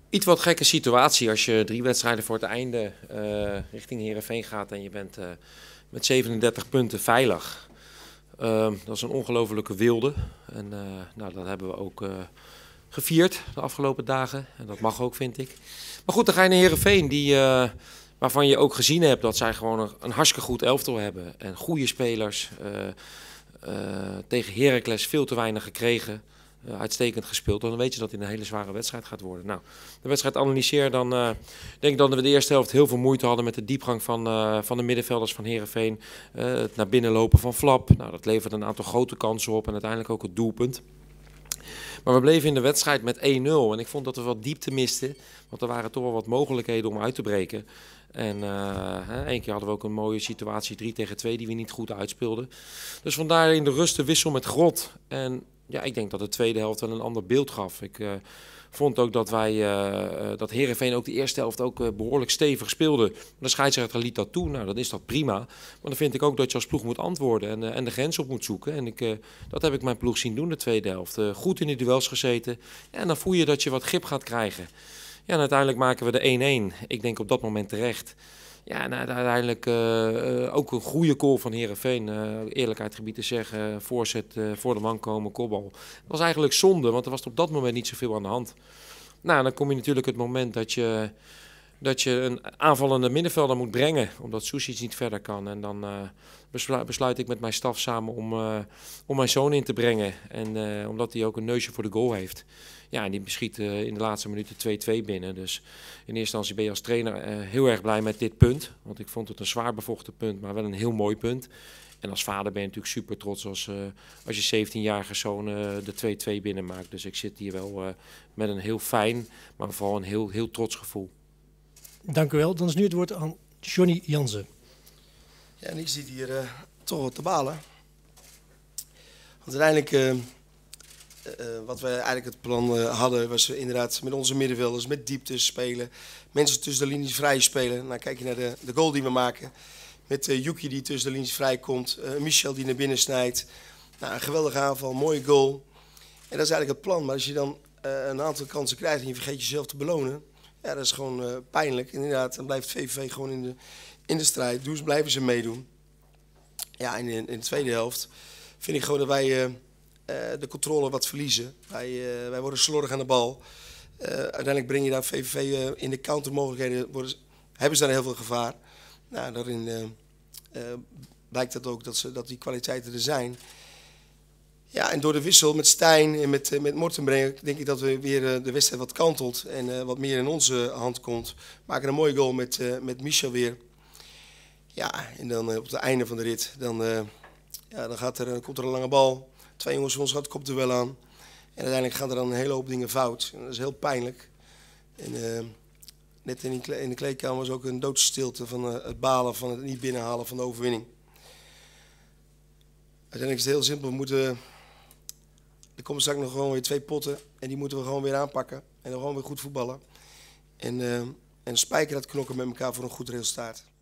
Iets wat gekke situatie als je 3 wedstrijden voor het einde richting Heerenveen gaat en je bent met 37 punten veilig. Dat is een ongelofelijke wilde. En nou, dat hebben we ook gevierd de afgelopen dagen. En dat mag ook, vind ik. Maar goed, dan ga je naar Heerenveen, waarvan je ook gezien hebt dat zij gewoon een hartstikke goed elftal hebben. En goede spelers. Tegen Heracles veel te weinig gekregen. Uitstekend gespeeld. Dan weet je dat het een hele zware wedstrijd gaat worden. Nou, de wedstrijd analyseer, dan denk ik dat we de eerste helft heel veel moeite hadden met de diepgang van de middenvelders van Heerenveen. Het naar binnen lopen van Flap. Nou, dat leverde een aantal grote kansen op en uiteindelijk ook het doelpunt. Maar we bleven in de wedstrijd met 1-0 en ik vond dat we wat diepte misten. Want er waren toch wel wat mogelijkheden om uit te breken. En één keer hadden we ook een mooie situatie 3 tegen 2 die we niet goed uitspeelden. Dus vandaar in de rust de wissel met Grot. En ja, ik denk dat de tweede helft wel een ander beeld gaf. Ik vond ook dat Heerenveen ook de eerste helft ook behoorlijk stevig speelde. De scheidsrechter liet dat toe. Nou, dan is dat prima. Maar dan vind ik ook dat je als ploeg moet antwoorden en de grens op moet zoeken. En dat heb ik mijn ploeg zien doen de tweede helft. Goed in de duels gezeten. Ja, en dan voel je dat je wat grip gaat krijgen. Ja, en uiteindelijk maken we de 1-1. Ik denk op dat moment terecht. Ja, en uiteindelijk ook een goede goal van Heerenveen. Eerlijkheid gebied te zeggen, voorzet voor de man komen, kopbal. Dat was eigenlijk zonde, want er was op dat moment niet zoveel aan de hand. Nou, dan kom je natuurlijk het moment dat je een aanvallende middenvelder moet brengen, omdat Susic niet verder kan. En dan besluit ik met mijn staf samen om mijn zoon in te brengen. En omdat hij ook een neusje voor de goal heeft. Ja, en die beschiet in de laatste minuten 2-2 binnen. Dus in eerste instantie ben je als trainer heel erg blij met dit punt. Want ik vond het een zwaar bevochten punt, maar wel een heel mooi punt. En als vader ben je natuurlijk super trots als je 17-jarige zoon de 2-2 binnenmaakt. Dus ik zit hier wel met een heel fijn, maar vooral een heel trots gevoel. Dank u wel. Dan is nu het woord aan Johnny Jansen. Ja, en ik zit hier toch wat te balen. Want uiteindelijk, wat we eigenlijk het plan hadden, was inderdaad met onze middenvelders, met diepte spelen. Mensen tussen de linies vrij spelen. Nou, kijk je naar de goal die we maken. Met Yuki die tussen de linies vrij komt. Michel die naar binnen snijdt. Nou, een geweldige aanval, mooie goal. En dat is eigenlijk het plan. Maar als je dan een aantal kansen krijgt en je vergeet jezelf te belonen. Ja, dat is gewoon pijnlijk. Inderdaad, dan blijft VVV gewoon in de strijd. Dus blijven ze meedoen. Ja, en in de tweede helft vind ik gewoon dat wij de controle wat verliezen. Wij worden slordig aan de bal. Uiteindelijk breng je daar VVV in de countermogelijkheden. Hebben ze daar heel veel gevaar. Nou, daarin blijkt dat ook dat die kwaliteiten er zijn. Ja, en door de wissel met Stijn en met Mortenbrengen denk ik dat we weer de wedstrijd wat kantelt en wat meer in onze hand komt. Maken een mooie goal met Michel weer. Ja, en dan op het einde van de rit, dan komt er een lange bal. 2 jongens van ons gaat komt er wel aan. En uiteindelijk gaan er dan een hele hoop dingen fout. En dat is heel pijnlijk. En net in de kleedkamer was ook een doodstilte van het balen van het niet binnenhalen van de overwinning. Uiteindelijk is het heel simpel. Er komen straks nog gewoon weer 2 potten en die moeten we gewoon weer aanpakken. En dan gewoon weer goed voetballen. En spijker dat knokken met elkaar voor een goed resultaat.